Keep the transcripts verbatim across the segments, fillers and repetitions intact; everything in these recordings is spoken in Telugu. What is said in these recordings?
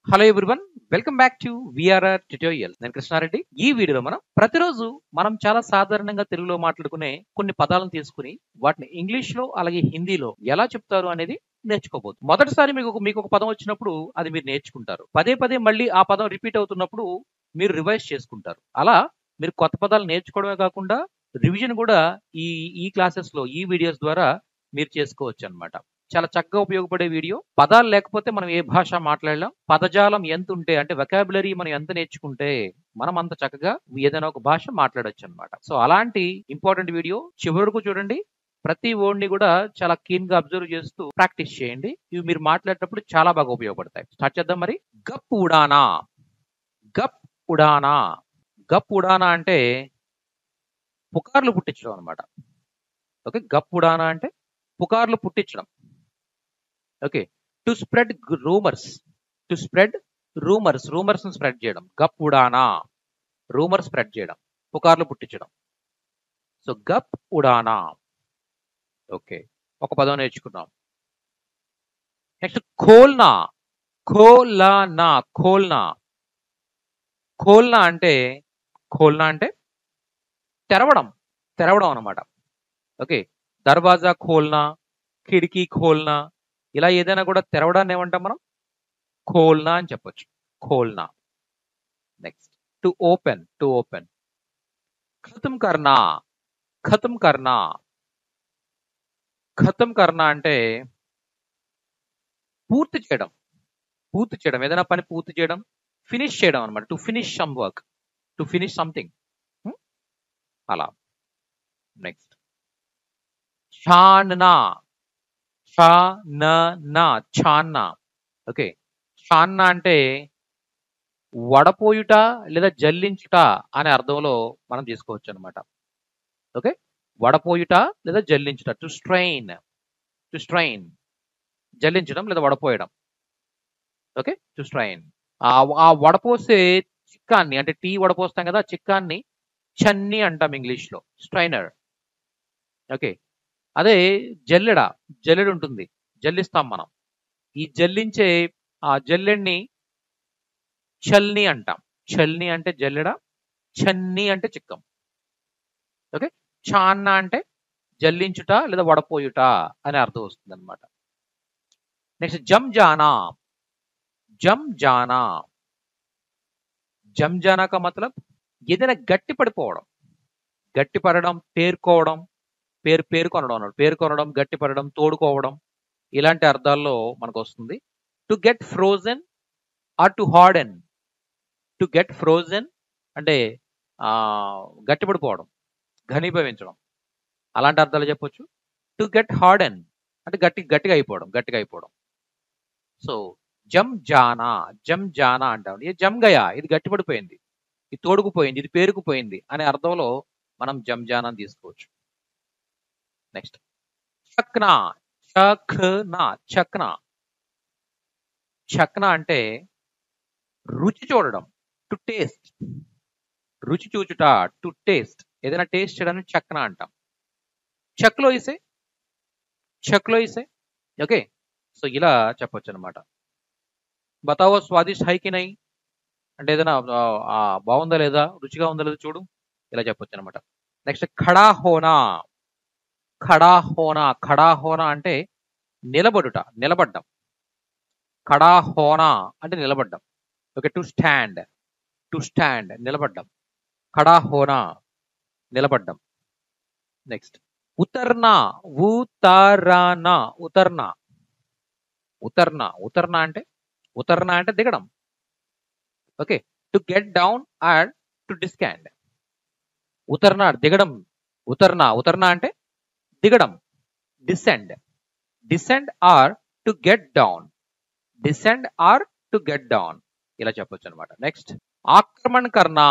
Hello everyone, welcome back to VRR tutorial. నేను కృష్ణారెడ్డి. ఈ వీడియోలో మనం ప్రతిరోజు మనం చాలా సాధారణంగా తెలుగులో మాట్లాడుకునే కొన్ని పదాలను తీసుకుని వాటిని ఇంగ్లీష్ లో అలాగే హిందీలో ఎలా చెప్తారు అనేది నేర్చుకోబోతుంది. మొదటిసారి మీకు ఒక- మీకు ఒక పదం వచ్చినప్పుడు అది మీరు నేర్చుకుంటారు. పదే పదే మళ్ళీ ఆ పదం రిపీట్ అవుతున్నప్పుడు మీరు రివైజ్ చేసుకుంటారు. అలా మీరు కొత్త పదాలు నేర్చుకోవడమే కాకుండా రివిజన్ కూడా ఈ ఈ క్లాసెస్ లో ఈ వీడియోస్ ద్వారా మీరు చేసుకోవచ్చు అన్నమాట. చాలా చక్కగా ఉపయోగపడే వీడియో. పదాలు లేకపోతే మనం ఏ భాష మాట్లాడలేం. పదజాలం ఎంత ఉంటే అంటే వెకాబులరీ మనం ఎంత నేర్చుకుంటే మనం అంత చక్కగా ఏదైనా ఒక భాష మాట్లాడొచ్చు అన్నమాట. సో అలాంటి ఇంపార్టెంట్ వీడియో చివరి వరకు చూడండి. ప్రతి వర్డ్ ని కూడా చాలా కీన్ గా అబ్జర్వ్ చేస్తూ ప్రాక్టీస్ చేయండి. ఇవి మీరు మాట్లాడేటప్పుడు చాలా బాగా ఉపయోగపడతాయి. స్టార్ట్ చేద్దాం మరి. గప్ ఉడానా. గప్ ఉడానా. గప్ ఉడానా అంటే పుకార్లు పుట్టించడం అన్నమాట. ఓకే, గప్ ఉడానా అంటే పుకార్లు పుట్టించడం. Okay, to spread rumours. To spread rumours. Rumours ను స్ప్రెడ్ చేయడం. గప్ ఉడానా, రూమర్ స్ప్రెడ్ చేయడం, పుకార్లు పుట్టించడం. సో గప్ ఉడానా. ఓకే, ఒక పదం నేర్చుకున్నాం. నెక్స్ట్ ఖోల్నా. ఖోలానా. ఖోల్నా. ఖోల్నా అంటే ఖోల్నా అంటే తెరవడం. తెరవడం అన్నమాట. ఓకే, దర్వాజా ఖోల్నా, కిటికీ ఖోల్నా, ఇలా ఏదైనా కూడా తెరవడాన్ని ఏమంటాం మనం? ఖోల్నా అని చెప్పొచ్చు. ఖోల్నా. Next to open. To open. ఖతం కర్నా. ఖతం కర్నా. ఖతం కర్నా అంటే పూర్తి చేయడం. పూర్తి చేయడం, ఏదైనా పని పూర్తి చేయడం, ఫినిష్ చేయడం అనమాట. To finish some work, to finish something. అలా. నెక్స్ట్ ఛాన్నా. ఛాననా. ఛాన్నా. ఓకే, ఛాన్నా అంటే వడపోయుట లేదా జల్లించుట అనే అర్థంలో మనం తీసుకోవచ్చు అనమాట. ఓకే, వడపోయుట లేదా జల్లించుట. To strain. టు స్ట్రెయిన్, జల్లించడం లేదా వడపోయడం. Okay, to strain. ఆ ఆ వడపోసే చిక్కాన్ని అంటే టీ వడపోస్తాం కదా, ఆ చిక్కాన్ని చన్ని అంటాం ఇంగ్లీష్ లో, స్ట్రైనర్. ఓకే, అదే జల్లెడ. జల్లెడ ఉంటుంది, జల్లిస్తాం మనం. ఈ జల్లించే ఆ జల్లెడ్ని చల్ని అంటాం. చల్ని అంటే జల్లెడ, చన్ని అంటే చిక్కం. ఓకే, చాన్న అంటే జల్లించుట లేదా వడపోయుట అనే అర్థం వస్తుంది అనమాట. నెక్స్ట్ జమ్ జానా. జమ్ జానా. జమ్ జానా కా మతలబ్ ఏదైనా గట్టి పడిపోవడం. గట్టి పడడం, పేర్కోవడం. పేరు పేరుకొనడం అన్నాడు. పేరుకొనడం, గట్టి పడడం, తోడుకోవడం, ఇలాంటి అర్థాల్లో మనకు వస్తుంది. To get frozen or to harden. To get frozen అంటే ఆ గట్టిపడిపోవడం, ఘనీభవించడం, అలాంటి అర్థాలు చెప్పొచ్చు. టు గెట్ హార్డెన్ అంటే గట్టి గట్టిగా అయిపోవడం, గట్టిగా అయిపోవడం. సో జమ్ జానా. జమ్ జానా అంటాం. ఇది జమ్ గయా, ఇది గట్టిపడిపోయింది, ఇది తోడుకుపోయింది, ఇది పేరుకుపోయింది అనే అర్థంలో మనం జమ్ జానా తీసుకోవచ్చు. నెక్స్ట్ చక్నా. చక్నా. చక్నా. చక్నా అంటే రుచి చూడడం. To taste. రుచి చూచుట. టు టేస్ట్, ఏదైనా టేస్ట్ చేయడానికి చక్నా అంటాం. చెక్లో ఇసే. చెక్లో ఇసే. ఓకే, సో ఇలా చెప్పొచ్చు అనమాట. బతావో స్వాదిష్ట్ హై కి నై అంటే ఏదైనా ఆ, ఆ, బాగుందా లేదా, రుచిగా ఉందా లేదా చూడు, ఇలా చెప్పొచ్చు అనమాట. నెక్స్ట్ ఖడా హోనా. ఖడా హోనా. ఖడా హోనా అంటే నిలబడుట, నిలబడ్డం. ఖడా హోనా అంటే నిలబడ్డం. Okay, to stand. To stand, నిలబడ్డం. ఖడా హోనా, నిలబడ్డం. నెక్స్ట్ ఉతర్నా. ఉతరనా. ఉతర్నా. ఉతర్నా. ఉతర్నా అంటే ఉతర్నా అంటే దిగడం. Okay, to get down and to descend. ఉతర్నా దిగడం. ఉతర్నా. ఉతర్నా అంటే దిగడం. Descend. Descend or to get down. Descend or to get down, ఇలా చెప్పొచ్చు అనమాట. నెక్స్ట్ ఆక్రమణ్ కర్నా.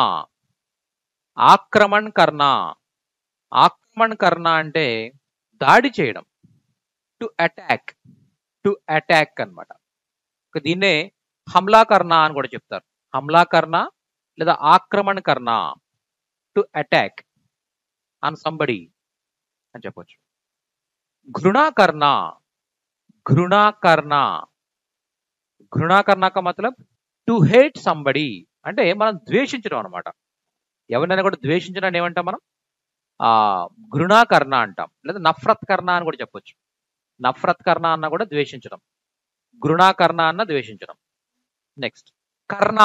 ఆక్రమణ్ కర్నా. ఆక్రమణ్ కర్నా అంటే దాడి చేయడం. To attack. టు అటాక్ అనమాట. దీన్నే హమ్లా కర్నా అని కూడా చెప్తారు. హమ్లా కర్నా లేదా ఆక్రమణ కర్నా. టు అటాక్ ఆన్ సంబడి అని చెప్పొచ్చు. घृणा करना. घृणा करना. घृणा करना का मतलब టు హేట్ సంబడి అంటే మనం ద్వేషించడం అనమాట. ఎవరినైనా కూడా ద్వేషించడాన్ని ఏమంటాం మనం? ఆ ఘృణాకర్ణ అంటాం, లేదా నఫ్రత్ కర్ణ అని కూడా చెప్పొచ్చు. నఫ్రత్ కర్ణ అన్న కూడా ద్వేషించడం, ఘృణాకర్ణ అన్న ద్వేషించడం. నెక్స్ట్ కర్ణ,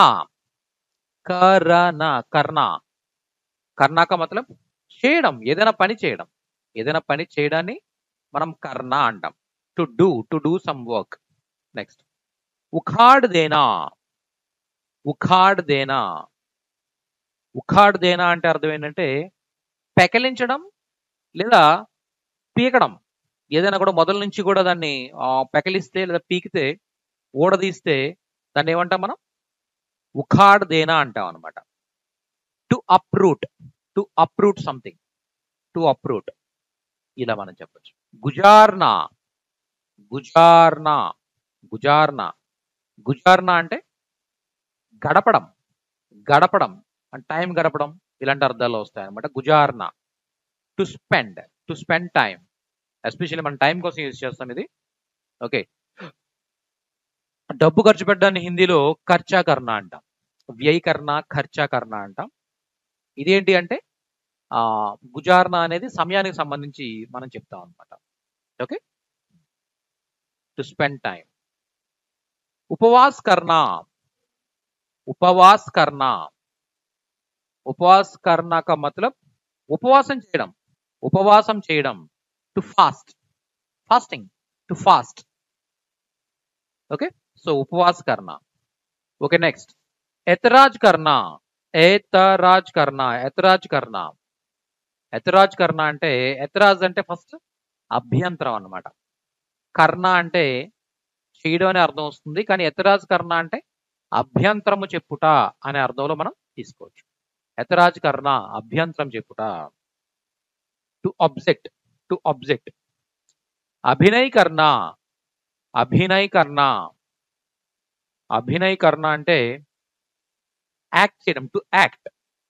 కరణ, కర్ణ, కర్ణాక మతలబ్ చేయడం, ఏదైనా పని చేయడం, ఏదైనా పని చేయడాన్ని మనం కర్ణ అంటాం. To do, to do some work. Next ఉఖాడ్ దేనా, ఉఖాడ్ దేనా, ఉఖాడ్ దేనా అంటే అర్థం ఏంటంటే పెకలించడం లేదా పీకడం. ఏదైనా కూడా మొదల నుంచి కూడా దాన్ని ఆ, పెకలిస్తే లేదా పీకితే, ఊడదీస్తే దాన్ని ఏమంటాం మనం? ఉఖాడ్ దేనా అంటాం అనమాట. To uproot, to uproot something, to uproot, ఇలా మనం చెప్పొచ్చు. గుజార్నా, గుజార్నా, గుజార్నా, గుజార్నా అంటే గడపడం, గడపడం అంటే టైం గడపడం, ఇలాంటి అర్థాలు వస్తాయి అనమాట. గుజార్నా. To spend, to spend time, especially మనం టైం కోసం యూజ్ చేస్తాం ఇది. ఓకే, డబ్బు ఖర్చు పెట్టడాన్ని హిందీలో ఖర్చా కర్ణ అంటాం, వ్యయకరణ, ఖర్చా కర్ణ అంటాం. ఇదేంటి అంటే ఆ గుజార్నా అనేది సమయానికి సంబంధించి మనం చెప్తాం అనమాట. Okay, to spend time. ఉపవాస్ కర్ణ, ఉపవాస్ కర్ణ, ఉపవాస్ కర్ణ కా మతలబ్ ఉపవాసం చేయడం, ఉపవాసం చేయడం. To fast, fasting, to fast. Okay, so ఉపవాస్ కర్ణ. ఓకే, నెక్స్ట్ ఎతరాజ్ కర్ణ, ఏతరాజ్ కర్ణ, ఎతరాజ్ కర్ణ, ఎతరాజ్ కర్ణ అంటే ఎతరాజ్ అంటే ఫస్ట్ అభ్యంతరం అన్నమాట. కర్ణ అంటే చేయడం అనే అర్థం వస్తుంది, కానీ ఎతరాజ్ కర్ణ అంటే అభ్యంతరము చెప్పుట అనే అర్థంలో మనం తీసుకోవచ్చు. ఎతరాజ్ కర్ణ అభ్యంతరం చెప్పుట. To object, to object. అభినయ్ కర్ణ, అభినయ్ కర్ణ, అభినయ్ కర్ణ అంటే యాక్ట్ చేయడం, టు యాక్ట్,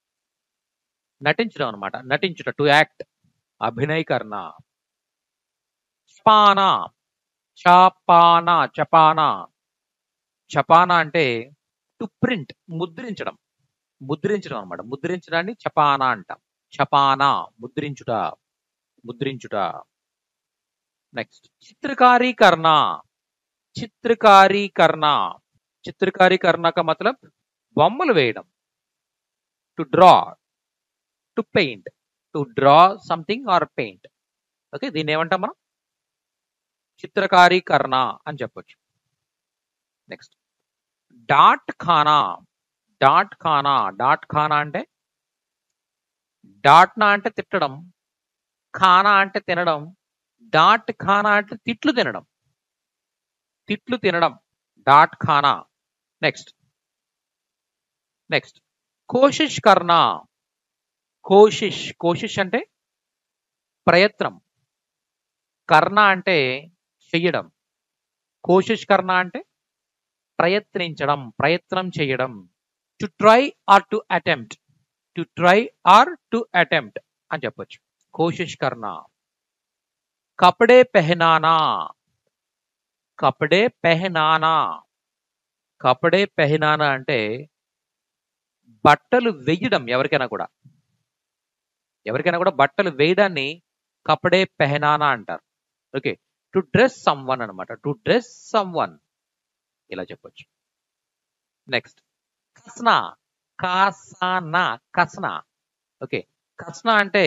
నటించడం అనమాట, నటించుట, టు యాక్ట్, అభినయ్ కర్ణ. చపానా, చపానా, చపానా, చపానా అంటే టు ప్రింట్, ముద్రించడం, ముద్రించడం అనమాట. ముద్రించడాన్ని చపానా అంటాం. చపానా ముద్రించుట, ముద్రించుట. నెక్స్ట్ చిత్రకారీకరణ, చిత్రకారీకరణ, చిత్రకారీకరణ కా మతలబ్ బొమ్మలు వేయడం. To draw, to paint, to draw something or paint. Okay, దీన్ని ఏమంటాం మనం? చిత్రకారీకరణ అని చెప్పొచ్చు. నెక్స్ట్ డాట్ ఖానా, డాట్ ఖానా, డాట్ ఖానా అంటే డాట్నా అంటే తిట్టడం, ఖానా అంటే తినడం, డాట్ ఖానా అంటే తిట్లు తినడం, తిట్లు తినడం, డాట్ ఖానా. నెక్స్ట్ నెక్స్ట్ కోషిష్ కర్ణ, కోషిష్, కోషిష్ అంటే ప్రయత్నం, కర్ణ అంటే చెయ్యడం, కోషిష్ కర్ణ అంటే ప్రయత్నించడం, ప్రయత్నం చేయడం. To try or to attempt, to try or to attempt అని చెప్పొచ్చు. కోషిష్ కర్ణ. కపడే పెహనానా, కపడే పెహనానా, కపడే పెహనానా అంటే బట్టలు వేయడం. ఎవరికైనా కూడా, ఎవరికైనా కూడా బట్టలు వేయడాన్ని కపడే పెహనానా అంటారు. Okay, to dress someone అనమాట, టు డ్రెస్ సమ్ వన్, ఇలా చెప్పొచ్చు. నెక్స్ట్ కస్నా, కాసానా, కస్నా. ఓకే, కస్నా అంటే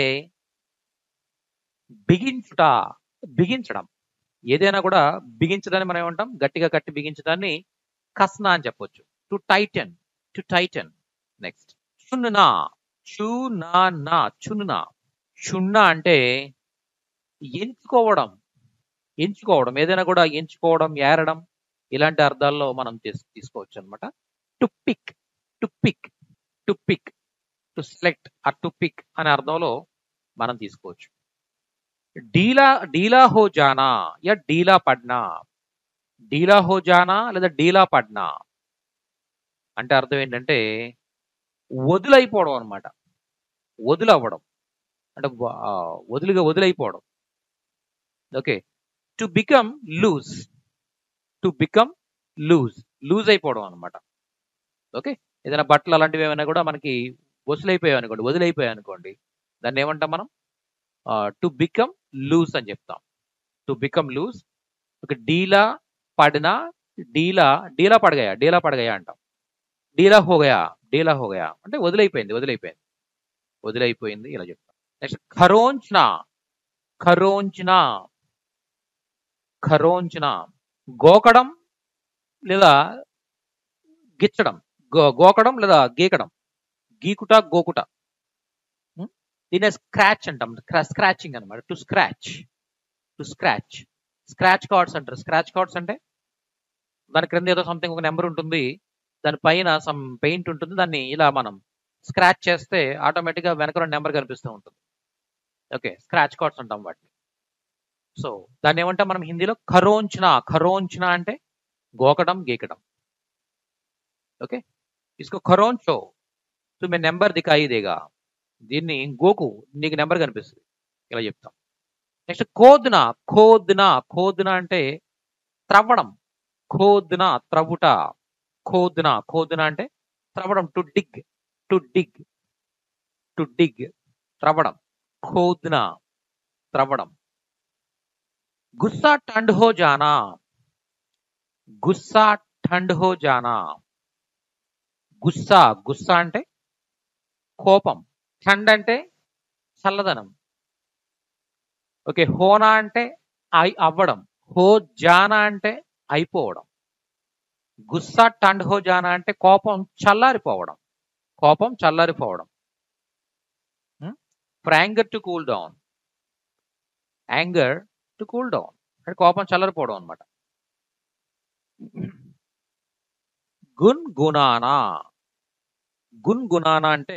బిగించుట, బిగించడం. ఏదైనా కూడా బిగించడాన్ని మనం ఏమంటాం? గట్టిగా కట్టి బిగించడాన్ని కస్నా అని చెప్పొచ్చు. To tighten, to tighten. Next చున్నా, చునా నా, చున్నా, చున్నా అంటే ఎంచుకోవడం, ఎంచుకోవడం, ఏదైనా కూడా ఎంచుకోవడం, ఏరడం, ఇలాంటి అర్థాల్లో మనం తీస్- తీసుకోవచ్చు అనమాట. To pick, to pick, to pick, to select, ఆ టు పిక్ అనే అర్థంలో మనం తీసుకోవచ్చు. డీలా, డీలా హో జానా యా డీలా పడ్నా, డీలా హో జానా లేదా డీలా పడ్నా అంటే అర్థం ఏంటంటే వదులైపోవడం అనమాట, వదులవ్వడం అంటే వ- ఆ, వదులుగా వదిలైపోవడం. Okay, to become loose, to become loose, loose అయిపోవడం అనమాట. ఓకే. ఏదైనా బట్టలు అలాంటివి ఏమైనా కూడా మనకి వసులైపోయాయి అనుకోండి, వదిలైపోయాయి అనుకోండి, దాన్ని ఏమంటాం మనం? టు బికమ్ లూజ్ అని చెప్తాం. To become loose. ఓకే. డీలా పడినా, డీలా డీలా పడగయా డీలా పడగయా అంటాం. డీలా హోగయా డీలా హోగయా అంటే వదిలైపోయింది వదిలైపోయింది వదిలైపోయింది ఇలా చెప్తాం. నెక్స్ట్ ఖరోంచ్న ఖరోంచ్న ఖరోంచ్న గోకడం లేదా గిచ్చడం, గో గోకడం లేదా గీకడం, గీకుట గోకుట. ఉం? దీన్నే స్క్రాచ్ అంటాం. స్క్రాచింగ్ అనమాట. To scratch to scratch scratch cards అంటారు. స్క్రాచ్ కార్డ్స్ అంటే దాని క్రింద ఏదో సంథింగ్ ఒక నెంబర్ ఉంటుంది, దాని పైన సమ్ పెయింట్ ఉంటుంది, దాన్ని ఇలా మనం స్క్రాచ్ చేస్తే ఆటోమేటిక్గా వెనక నెంబర్ కనిపిస్తూ ఉంటుంది. ఓకే. స్క్రాచ్ కార్డ్స్ అంటాం వాటిని. సో దాన్ని ఏమంటాం మనం హిందీలో? ఖరోంచ్న. ఖరోంచ్న అంటే గోకడం గీకడం. ఓకే. ఇసుకో ఖరోంచో తుమ్మే నెంబర్ దికాయి దేగా. దీన్ని గోకు, నీకు నెంబర్ కనిపిస్తుంది, ఇలా చెప్తాం. నెక్స్ట్ ఖోద్న. ఖోద్న ఖోద్న అంటే త్రవ్వడం. ఖోద్న త్రవ్వుట. ఖోద్న ఖోద్న అంటే త్రవ్వడం. To dig to dig to dig త్రవ్వడం. ఖోద్న త్రవ్వడం. గుస్సా ठंड हो जाना. గుస్సా ठंड हो जाना. గుస్సా గుస్సా అంటే కోపం. ఠండ్ అంటే చల్లదనం. ఓకే. హోనా అంటే అయి అవ్వడం. హో జానా అంటే అయిపోవడం. గుస్సా ठंड हो जाना అంటే కోపం చల్లారిపోవడం. కోపం చల్లారిపోవడం. For anger to cool down. Anger to cool down అంటే కోపం చల్లారిపోవడం అనమాట. గున్ గునానా. గున్ గునానా అంటే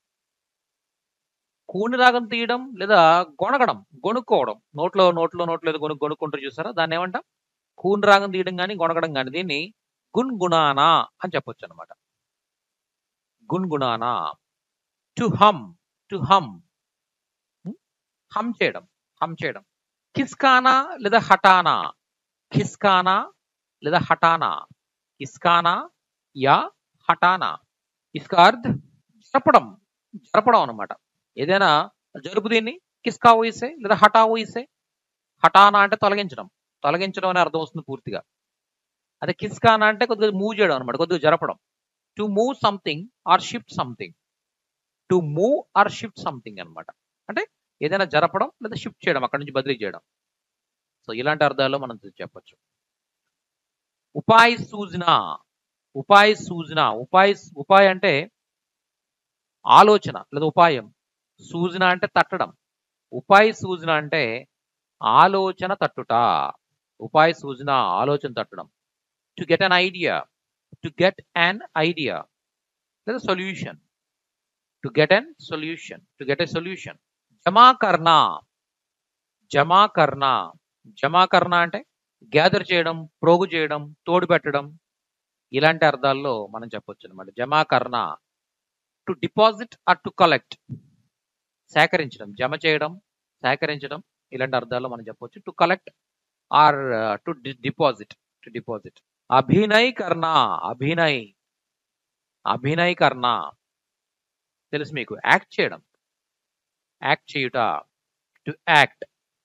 కూని రాగం తీయడం లేదా గొనగడం, గొనుక్కోవడం. నోట్లో నోట్లో నోట్లో ఏదో గొను గొనుక్కుంటారు చూసారా, దాన్ని ఏమంటాం? కూని రాగం తీయడం కానీ గొనగడం కానీ. దీన్ని గున్ గునానా అని చెప్పొచ్చు అనమాట. గున్ గునానా. టు హమ్ టు హమ్ హమ్ చేయడం హమ్ చేయడం. కిస్కానా లేదా హటానా. కిస్కానా లేదా హటానా. కిస్కానా యా హటానా. ఇస్కా అర్థ్ జరపడం జరపడం అనమాట. ఏదైనా జరుపు దీన్ని కిస్కావో ఇసే లేదా హటావో ఇసే. హటానా అంటే తొలగించడం, తొలగించడం అనే అర్థం వస్తుంది పూర్తిగా. అదే కిస్కానా అంటే కొద్దిగా మూవ్ చేయడం అనమాట, కొద్దిగా జరపడం. To move something or shift something. To move or shift something అనమాట. అంటే ఏదైనా జరపడం లేదా షిఫ్ట్ చేయడం, అక్కడి నుంచి బదిలీ చేయడం. సో ఇలాంటి అర్థాల్లో మనం చెప్పొచ్చు. ఉపాయ్ సూచన. ఉపాయ్ సూచన. ఉపాయ్ ఉపాయ్ అంటే ఆలోచన లేదా ఉపాయం. సూచన అంటే తట్టడం. ఉపాయ్ సూచన అంటే ఆలోచన తట్టుట. ఉపాయ్ సూచన ఆలోచన తట్టడం. To get an idea. To get an idea లేదా solution. To get an solution. To get a solution. జమా కర్నా. జమా కర్నా. జమా కర్నా అంటే గ్యాదర్ చేయడం, ప్రోగు చేయడం, తోడు పెట్టడం. ఇలాంటి అర్థాల్లో మనం చెప్పొచ్చు అనమాట. జమా కర్నా. To deposit or to collect. సేకరించడం, జమ చేయడం, సేకరించడం. ఇలాంటి అర్థాల్లో మనం చెప్పొచ్చు. To collect or to deposit. To deposit. అభినయ్ కర్నా. అభినయ్ అభినయ్ కర్నా తెలుసు మీకు. యాక్ట్ చేయడం, యాక్ట్ చేయుట. To act.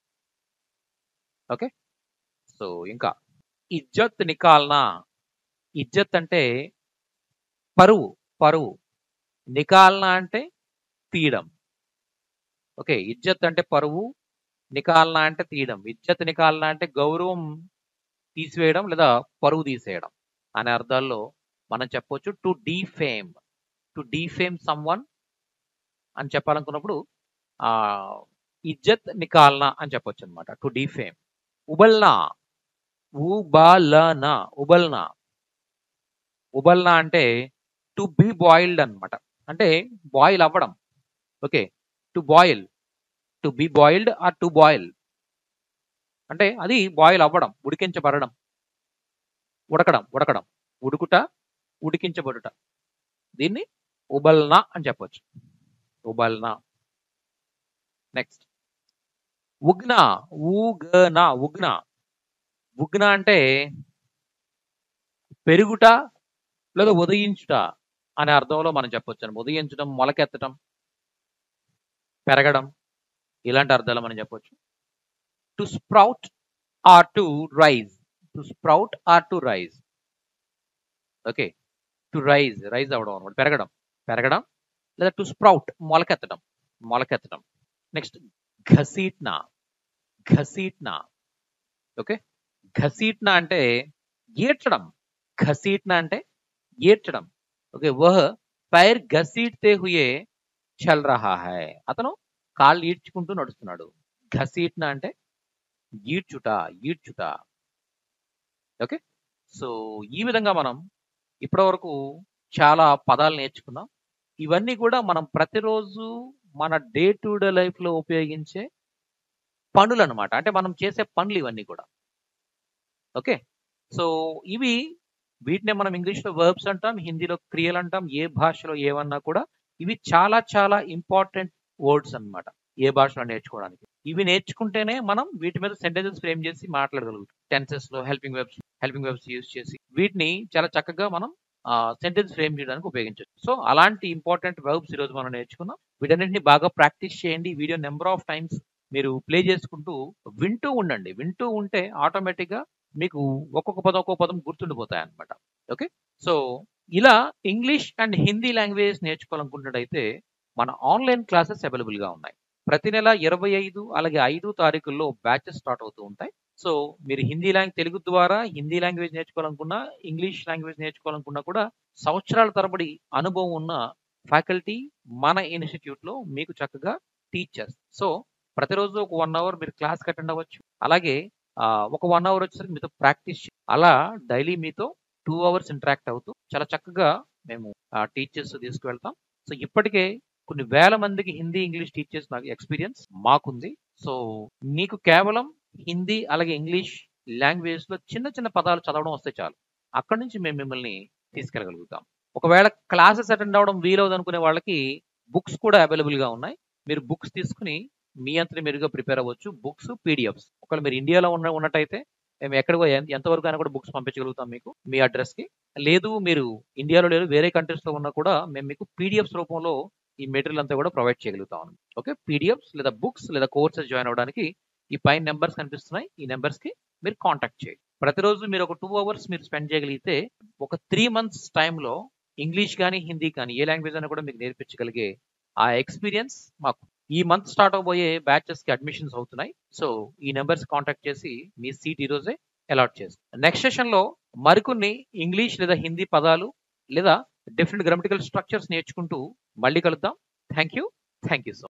ఓకే. సో ఇంకా ఇజ్జత్ నికాల్నా. ఇజ్జత్ అంటే పరువు, పరువు. నికాల్నా అంటే తీయడం. ఓకే. ఇజ్జత్ అంటే పరువు, నికాల్నా అంటే తీయడం. ఇజ్జత్ నికాల్నా అంటే గౌరవం తీసివేయడం లేదా పరువు తీసేయడం అనే అర్థాల్లో మనం చెప్పొచ్చు. To defame. To defame someone అని చెప్పాలనుకున్నప్పుడు ఆ ఇజ్జత్ నికాల్నా అని చెప్పొచ్చు అనమాట. To defame. ఉబల్నా. ఉబలనా. ఉబల్నా. ఉబల్నా అంటే టు బి బాయిల్డ్ అనమాట. అంటే బాయిల్ అవ్వడం. Okay. To boil. To be boiled or to boil అంటే అది బాయిల్ అవ్వడం, ఉడికించబడడం. ఉడకడం, ఉడకడం. ఉడుకుట, ఉడికించబడుట. దీన్ని ఉబల్నా అని చెప్పొచ్చు. ఉబల్నా. నెక్స్ట్ ఉగ్న. ఊగన. ఉగ్న. ఉగ్న అంటే పెరుగుట, లేదా ఉదయించుట అనే అర్థంలో మనం చెప్పొచ్చు. ఉదయించడం, మొలకెత్తడం, పెరగడం ఇలాంటి అర్థాలు మనం చెప్పొచ్చు. To sprout or to rise. To sprout or to rise. Okay. To rise rise అవ్వడం అనమాట. పెరగడం పెరగడం లేదా టు స్ప్రౌట్ మొలకెత్తడం మొలకెత్తడం. నెక్స్ట్ ఘసీట్నా. ఘసీట్నా. ఓకే. ఘసీట్నా అంటే ఏడ్చడం. ఘసీట్నా అంటే ఏడ్చడం. ఓకే. వహ్ పైర్ ఘసీట్తే హుయే చల్ రహా హై. అతను కాళ్ళు ఈడ్చుకుంటూ నడుస్తున్నాడు. ఘసీట్నా అంటే ఈడ్చుట ఈడ్చుట. ఓకే. సో ఈ విధంగా మనం ఇప్పటివరకు చాలా పదాలు నేర్చుకున్నాం. ఇవన్నీ కూడా మనం ప్రతిరోజు మన డే టు డే లైఫ్ లో ఉపయోగించే పనులు అనమాట. అంటే మనం చేసే పనులు ఇవన్నీ కూడా. ఓకే. సో ఇవి వీటినే మనం ఇంగ్లీష్లో వర్బ్స్ అంటాం, హిందీలో క్రియలు అంటాం. ఏ భాషలో ఏమన్నా కూడా ఇవి చాలా చాలా ఇంపార్టెంట్ వర్డ్స్ అన్నమాట ఏ భాషలో నేర్చుకోవడానికి. ఇవి నేర్చుకుంటేనే మనం వీటి మీద సెంటెన్సెస్ ఫ్రేమ్ చేసి మాట్లాడగలుగుతాం. టెన్సెస్ లో helping verbs helping verbs use చేసి వీటిని చాలా చక్కగా మనం సెంటెన్స్ ఫ్రేమ్ చేయడానికి ఉపయోగించవచ్చు. సో అలాంటి ఇంపార్టెంట్ వర్బ్స్ ఈరోజు మనం నేర్చుకున్నాం. వీటన్నిటిని బాగా ప్రాక్టీస్ చేయండి. వీడియో నెంబర్ ఆఫ్ టైమ్స్ మీరు ప్లే చేసుకుంటూ వింటూ ఉండండి. వింటూ ఉంటే ఆటోమేటిక్ గా మీకు ఒక్కొక్క పదం ఒక్కొక్క పదం గుర్తుండిపోతాయి అన్నమాట. ఓకే. సో ఇలా ఇంగ్లీష్ అండ్ హిందీ లాంగ్వేజ్ నేర్చుకోవాలనుకున్నట్టయితే మన ఆన్లైన్ క్లాసెస్ అవైలబుల్ గా ఉన్నాయి. ప్రతి నెల ఇరవై ఐదు అలాగే ఐదు తారీఖుల్లో బ్యాచెస్ స్టార్ట్ అవుతూ ఉంటాయి. సో మీరు హిందీ లాంగ్వేజ్ తెలుగు ద్వారా హిందీ లాంగ్వేజ్ నేర్చుకోవాలనుకున్నా, ఇంగ్లీష్ లాంగ్వేజ్ నేర్చుకోవాలనుకున్నా కూడా సంవత్సరాల తరబడి అనుభవం ఉన్న ఫ్యాకల్టీ మన ఇన్స్టిట్యూట్ లో మీకు చక్కగా టీచ్ చేస్తారు. సో ప్రతిరోజు ఒక వన్ అవర్ మీరు క్లాస్ అటెండ్ అవ్వచ్చు. అలాగే ఒక వన్ అవర్ వచ్చేసరికి మీతో ప్రాక్టీస్ అలా డైలీ మీతో టూ అవర్స్ ఇంటరాక్ట్ అవుతూ చాలా చక్కగా మేము టీచ్ చేస్తూ తీసుకువెళ్తాం. సో ఇప్పటికే కొన్ని వేల మందికి హిందీ ఇంగ్లీష్ టీచర్స్ నాకు ఎక్స్పీరియన్స్ మాకుంది. సో మీకు కేవలం హిందీ అలాగే ఇంగ్లీష్ లాంగ్వేజ్ లో చిన్న చిన్న పదాలు చదవడం వస్తే చాలు. అక్కడి నుంచి మేము మిమ్మల్ని తీసుకెళ్ళగలుగుతాం. ఒకవేళ క్లాసెస్ అటెండ్ అవ్వడం వీలవుదు అనుకునే వాళ్ళకి బుక్స్ కూడా అవైలబుల్ గా ఉన్నాయి. మీరు బుక్స్ తీసుకుని మీ అంతటి మీరుగా ప్రిపేర్ అవ్వచ్చు. Books, PDFs. ఒకవేళ మీరు ఇండియాలో ఉన్న ఉన్నట్టయితే మేము ఎక్కడికో ఎంతవరకు అయినా కూడా బుక్స్ పంపించగలుగుతాం మీకు మీ అడ్రస్ కి. లేదు మీరు ఇండియాలో లేదు వేరే కంట్రీస్ లో ఉన్నా కూడా మేము మీకు పీడిఎఫ్స్ రూపంలో ఈ మెటీరియల్ అంతా కూడా ప్రొవైడ్ చేయగలుగుతాం. ఓకే. పీడిఎఫ్స్ లేదా బుక్స్ లేదా కోర్సెస్ జాయిన్ అవ్వడానికి ఈ పైన నెంబర్స్ కనిపిస్తున్నాయి. ఈ నెంబర్స్ కి మీరు కాంటాక్ట్ చేయండి. ప్రతిరోజు మీరు ఒక టూ అవర్స్ మీరు స్పెండ్ చేయగలిగితే ఒక త్రీ మంత్స్ టైంలో ఇంగ్లీష్ కానీ హిందీ కానీ ఏ లాంగ్వేజ్ అయినా కూడా మీకు నేర్పించగలిగే ఆ ఎక్స్పీరియన్స్ మాకు. ఈ మంత్ స్టార్ట్ అవబోయే బ్యాచెస్ కి అడ్మిషన్స్ అవుతున్నాయి. సో ఈ నెంబర్స్ కాంటాక్ట్ చేసి మీ సీట్ ఈ రోజే అలాట్ చేస్తాం. నెక్స్ట్ సెషన్ లో మరికొన్ని ఇంగ్లీష్ లేదా హిందీ పదాలు లేదా డిఫరెంట్ గ్రామటికల్ స్ట్రక్చర్స్ నేర్చుకుంటూ మళ్ళీ కలుద్దాం. Thank you thank you so